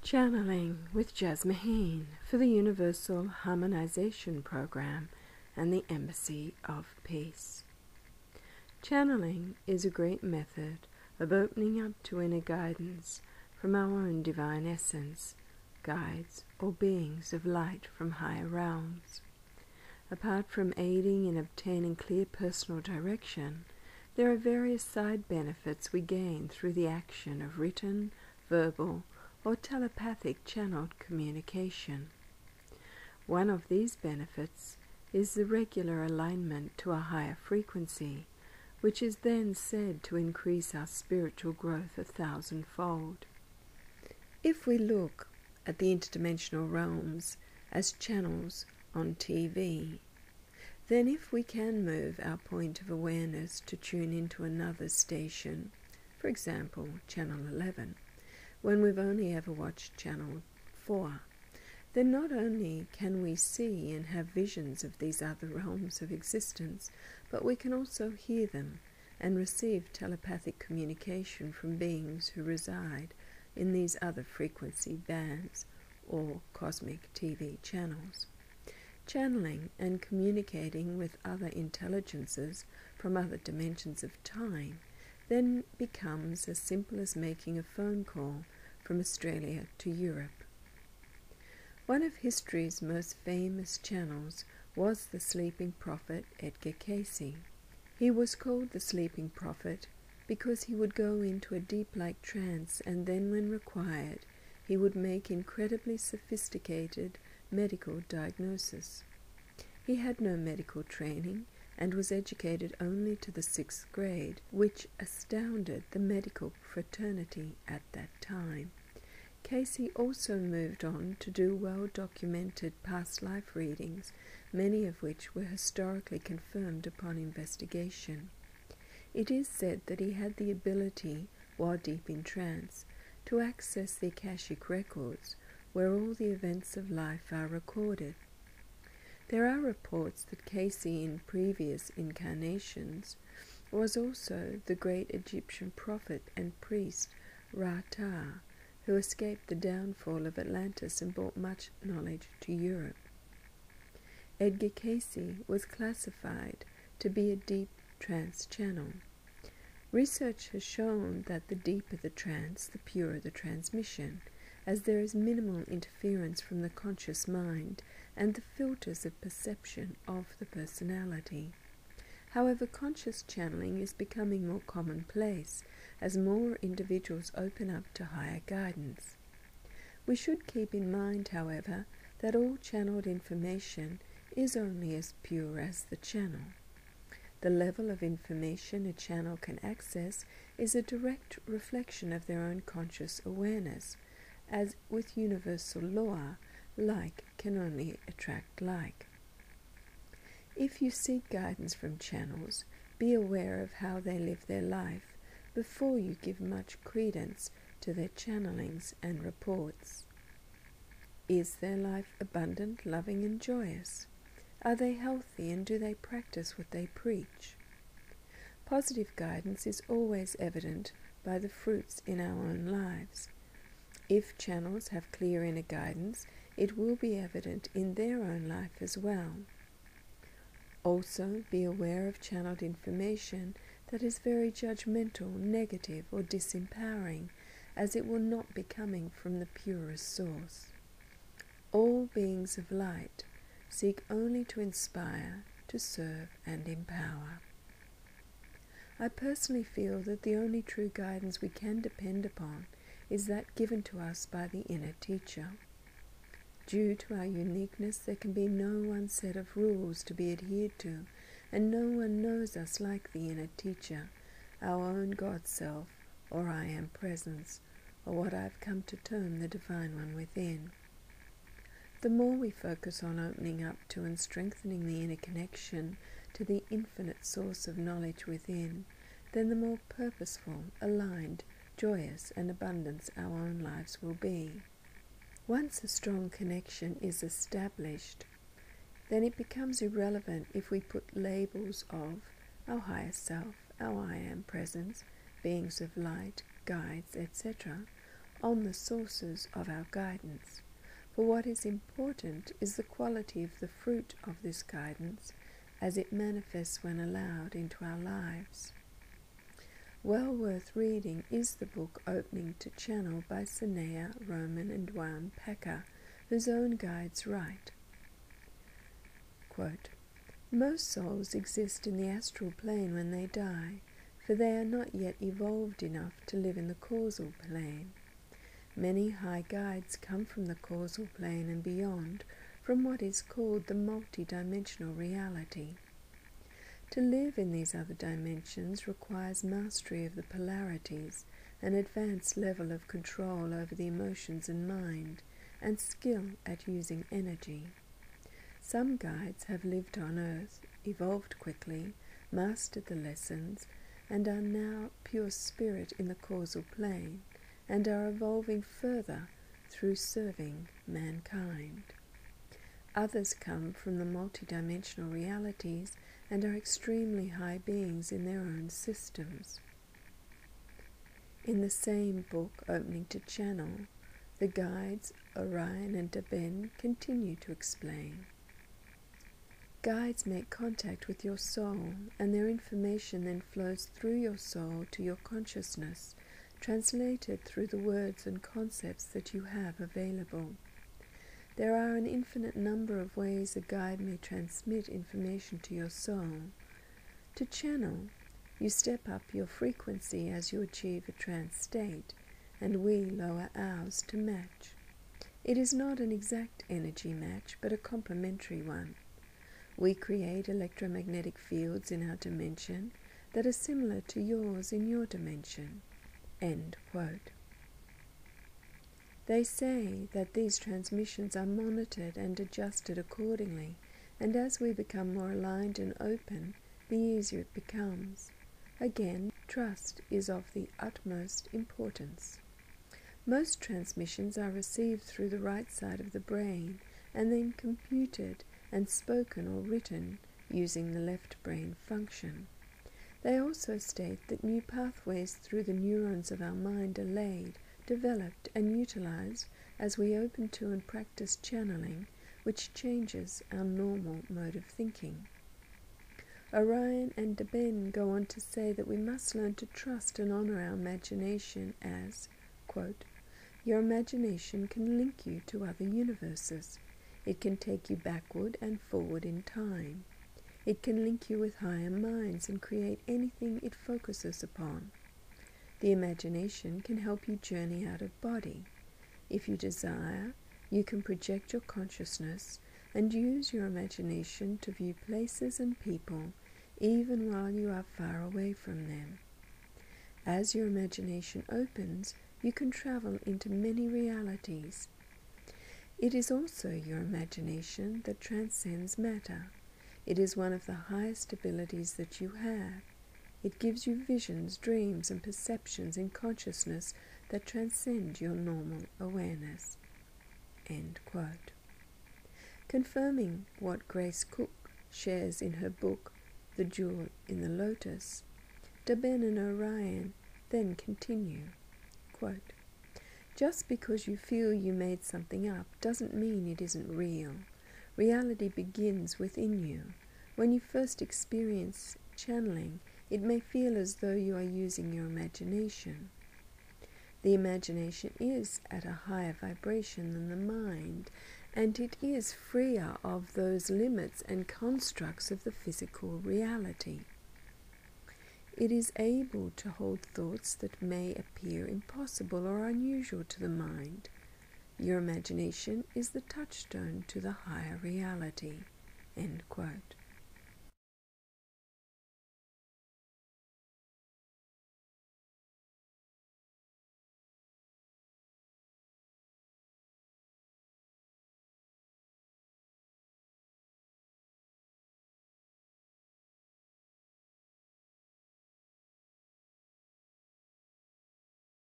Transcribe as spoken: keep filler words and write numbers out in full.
Channeling with Jasmuheen for the Universal Harmonoization Program and the Embassy of Peace. Channeling is a great method of opening up to inner guidance from our own divine essence, guides or beings of light from higher realms. Apart from aiding in obtaining clear personal direction, there are various side benefits we gain through the action of written, verbal, or telepathic channeled communication. One of these benefits is the regular alignment to a higher frequency, which is then said to increase our spiritual growth a thousandfold. If we look at the interdimensional realms as channels on T V, then if we can move our point of awareness to tune into another station, for example, channel eleven, when we've only ever watched channel four, then not only can we see and have visions of these other realms of existence, but we can also hear them and receive telepathic communication from beings who reside in these other frequency bands or cosmic T V channels. Channeling and communicating with other intelligences from other dimensions of time then becomes as simple as making a phone call from Australia to Europe. One of history's most famous channels was the sleeping prophet Edgar Cayce. He was called the sleeping prophet because he would go into a deep-like trance, and then when required he would make incredibly sophisticated medical diagnosis. He had no medical training and was educated only to the sixth grade, which astounded the medical fraternity at that time. Cayce also moved on to do well-documented past life readings, many of which were historically confirmed upon investigation. It is said that he had the ability, while deep in trance, to access the Akashic records, where all the events of life are recorded. There are reports that Cayce in previous incarnations was also the great Egyptian prophet and priest Ra-Ta, who escaped the downfall of Atlantis and brought much knowledge to Europe. Edgar Cayce was classified to be a deep trance channel. Research has shown that the deeper the trance, the purer the transmission, as there is minimal interference from the conscious mind and the filters of perception of the personality. However, conscious channeling is becoming more commonplace as more individuals open up to higher guidance. We should keep in mind, however, that all channeled information is only as pure as the channel. The level of information a channel can access is a direct reflection of their own conscious awareness, as with universal law, like can only attract like. If you seek guidance from channels, be aware of how they live their life before you give much credence to their channelings and reports. Is their life abundant, loving, and joyous? Are they healthy, and do they practice what they preach? Positive guidance is always evident by the fruits in our own lives. If channels have clear inner guidance, it will be evident in their own life as well. Also, be aware of channeled information that is very judgmental, negative, or disempowering, as it will not be coming from the purest source. All beings of light seek only to inspire, to serve, and empower. I personally feel that the only true guidance we can depend upon is that given to us by the inner teacher. Due to our uniqueness, there can be no one set of rules to be adhered to, and no one knows us like the inner teacher, our own God Self, or I Am Presence, or what I've come to term the Divine One within. The more we focus on opening up to and strengthening the inner connection to the infinite source of knowledge within, then the more purposeful, aligned, joyous, and abundant our own lives will be. Once a strong connection is established, then it becomes irrelevant if we put labels of our higher self, our I Am Presence, beings of light, guides, et cetera, on the sources of our guidance, for what is important is the quality of the fruit of this guidance as it manifests when allowed into our lives. Well worth reading is the book Opening to Channel by Sanaya, Roman and Dwan Packer, whose own guides write, quote, "Most souls exist in the astral plane when they die, for they are not yet evolved enough to live in the causal plane. Many high guides come from the causal plane and beyond, from what is called the multi-dimensional reality. To live in these other dimensions requires mastery of the polarities, an advanced level of control over the emotions and mind, and skill at using energy. Some guides have lived on Earth, evolved quickly, mastered the lessons, and are now pure spirit in the causal plane, and are evolving further through serving mankind. Others come from the multidimensional realities and are extremely high beings in their own systems." In the same book, Opening to Channel, the guides Orion and Daben continue to explain. Guides make contact with your soul, and their information then flows through your soul to your consciousness, translated through the words and concepts that you have available. There are an infinite number of ways a guide may transmit information to your soul. To channel, you step up your frequency as you achieve a trance state, and we lower ours to match. It is not an exact energy match, but a complementary one. We create electromagnetic fields in our dimension that are similar to yours in your dimension." End quote. They say that these transmissions are monitored and adjusted accordingly, and as we become more aligned and open, the easier it becomes. Again, trust is of the utmost importance. Most transmissions are received through the right side of the brain and then computed and spoken or written using the left brain function. They also state that new pathways through the neurons of our mind are laid, developed and utilized as we open to and practice channeling, which changes our normal mode of thinking. Orion and Daben go on to say that we must learn to trust and honor our imagination as, quote, "Your imagination can link you to other universes. It can take you backward and forward in time. It can link you with higher minds and create anything it focuses upon. The imagination can help you journey out of body. If you desire, you can project your consciousness and use your imagination to view places and people even while you are far away from them. As your imagination opens, you can travel into many realities. It is also your imagination that transcends matter. It is one of the highest abilities that you have. It gives you visions, dreams, and perceptions in consciousness that transcend your normal awareness." End quote. Confirming what Grace Cook shares in her book, The Jewel in the Lotus, Daben and Orion then continue, quote, "Just because you feel you made something up doesn't mean it isn't real. Reality begins within you. When you first experience channeling, it may feel as though you are using your imagination. The imagination is at a higher vibration than the mind, and it is freer of those limits and constructs of the physical reality. It is able to hold thoughts that may appear impossible or unusual to the mind. Your imagination is the touchstone to the higher reality." End quote.